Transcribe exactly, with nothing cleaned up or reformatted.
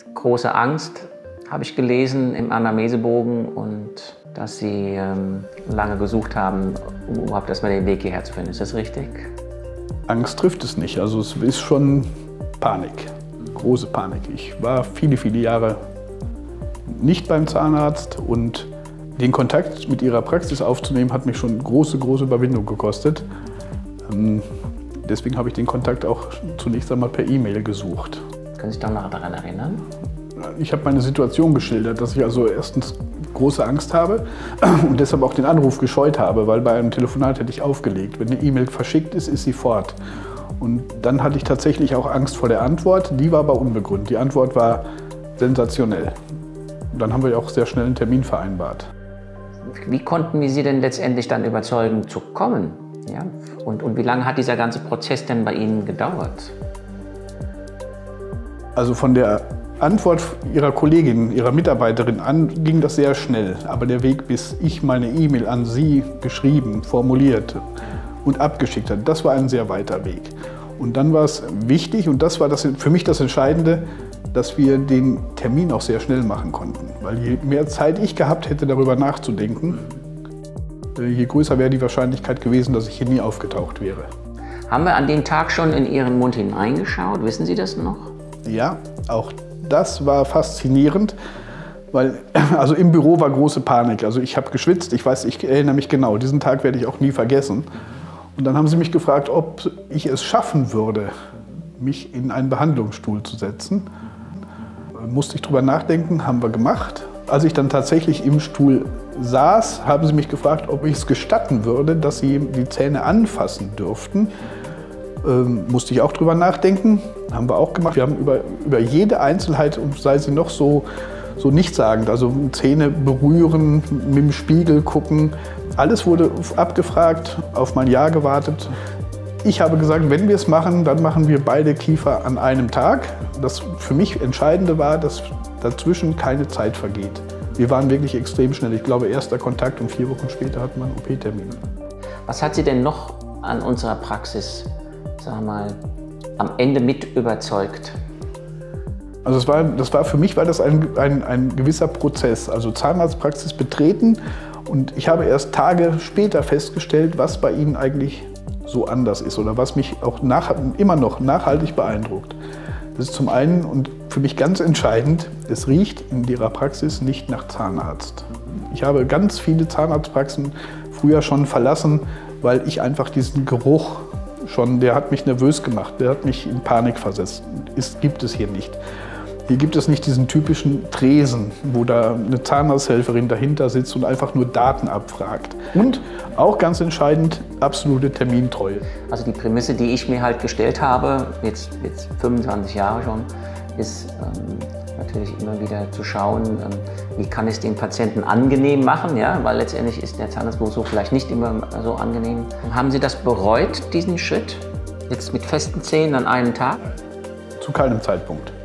große Angst, habe ich gelesen im Anamnesebogen, und dass Sie ähm, lange gesucht haben, um überhaupt erstmal den Weg hierher zu finden. Ist das richtig? Angst trifft es nicht. Also es ist schon Panik, große Panik. Ich war viele, viele Jahre nicht beim Zahnarzt, und den Kontakt mit ihrer Praxis aufzunehmen, hat mich schon große, große Überwindung gekostet. Ähm, deswegen habe ich den Kontakt auch zunächst einmal per E-Mail gesucht. Können Sie sich doch noch daran erinnern? Ich habe meine Situation geschildert, dass ich also erstens große Angst habe und deshalb auch den Anruf gescheut habe, weil bei einem Telefonat hätte ich aufgelegt. Wenn eine E-Mail verschickt ist, ist sie fort. Und dann hatte ich tatsächlich auch Angst vor der Antwort, die war aber unbegründet. Die Antwort war sensationell. Und dann haben wir auch sehr schnell einen Termin vereinbart. Wie konnten wir Sie denn letztendlich dann überzeugen zu kommen? Ja? Und, und wie lange hat dieser ganze Prozess denn bei Ihnen gedauert? Also von der Antwort Ihrer Kollegin, Ihrer Mitarbeiterin an, ging das sehr schnell. Aber der Weg, bis ich meine E-Mail an Sie geschrieben, formuliert und abgeschickt habe, das war ein sehr weiter Weg. Und dann war es wichtig, und das war das, für mich das Entscheidende, dass wir den Termin auch sehr schnell machen konnten. Weil je mehr Zeit ich gehabt hätte, darüber nachzudenken, je größer wäre die Wahrscheinlichkeit gewesen, dass ich hier nie aufgetaucht wäre. Haben wir an dem Tag schon in Ihren Mund hineingeschaut? Wissen Sie das noch? Ja, auch das war faszinierend, weil also im Büro war große Panik. Also ich habe geschwitzt, ich weiß, ich erinnere mich genau, diesen Tag werde ich auch nie vergessen. Und dann haben sie mich gefragt, ob ich es schaffen würde, mich in einen Behandlungsstuhl zu setzen. Musste ich drüber nachdenken, haben wir gemacht. Als ich dann tatsächlich im Stuhl saß, haben sie mich gefragt, ob ich es gestatten würde, dass sie die Zähne anfassen dürften. Ähm, musste ich auch drüber nachdenken, haben wir auch gemacht. Wir haben über, über jede Einzelheit, sei sie noch so, so nichtssagend, also Zähne berühren, mit dem Spiegel gucken, alles wurde abgefragt, auf mein Ja gewartet. Ich habe gesagt, wenn wir es machen, dann machen wir beide Kiefer an einem Tag. Das für mich Entscheidende war, dass dazwischen keine Zeit vergeht. Wir waren wirklich extrem schnell. Ich glaube, erster Kontakt und vier Wochen später hat man einen O P-Termin. Was hat Sie denn noch an unserer Praxis, sagen wir mal, am Ende mit überzeugt? Also das war, das war für mich war das ein, ein, ein gewisser Prozess. Also Zahnarztpraxis betreten, und ich habe erst Tage später festgestellt, was bei Ihnen eigentlich so anders ist oder was mich auch nach, immer noch nachhaltig beeindruckt. Das ist zum einen, und für mich ganz entscheidend, es riecht in Ihrer Praxis nicht nach Zahnarzt. Ich habe ganz viele Zahnarztpraxen früher schon verlassen, weil ich einfach diesen Geruch schon, der hat mich nervös gemacht, der hat mich in Panik versetzt. Ist, gibt es hier nicht. Hier gibt es nicht diesen typischen Tresen, wo da eine Zahnarzthelferin dahinter sitzt und einfach nur Daten abfragt. Und auch ganz entscheidend, absolute Termintreue. Also die Prämisse, die ich mir halt gestellt habe, jetzt, jetzt fünfundzwanzig Jahre schon, ist ähm, natürlich immer wieder zu schauen, ähm, wie kann ich es den Patienten angenehm machen, ja? Weil letztendlich ist der Zahnarztbesuch vielleicht nicht immer so angenehm. Haben Sie das bereut, diesen Schritt, jetzt mit festen Zähnen an einem Tag? Zu keinem Zeitpunkt.